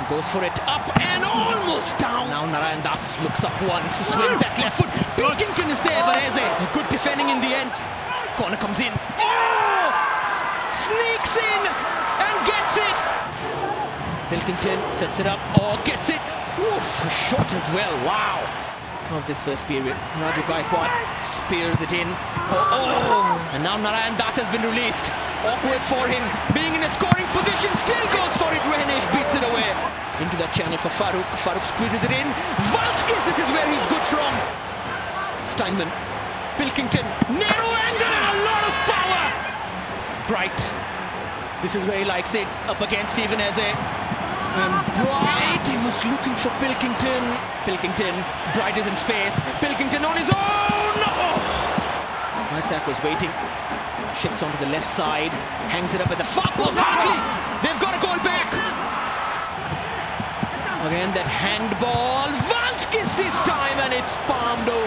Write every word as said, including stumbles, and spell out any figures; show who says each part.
Speaker 1: Goes for it, up and almost down. Now Narayan Das looks up once, swings that left foot. Pilkington is there, but Eze, good defending in the end. Corner comes in. Oh! Sneaks in and gets it. Pilkington sets it up, or oh, gets it. Oof, a shot as well, wow. Of this first period, Raju Gaikwad spears it in. Oh, oh, and now Narayan Das has been released. Awkward for him, being in a scoring position, still goes for it. Rehanesh beats it away. Into that channel for Farooq. Farooq squeezes it in. Valskis, this is where he's good from. Steinman, Pilkington, narrow angle and a lot of power. Bright, this is where he likes it, up against even Eze. And Bright, he was looking for Pilkington. Pilkington, Bright is in space. Pilkington on his own! Oh! Isak was waiting. Shifts onto the left side. Hangs it up at the far post. Hartley! They've got a goal back! Again, that handball. Valskis this time, and it's palmed over.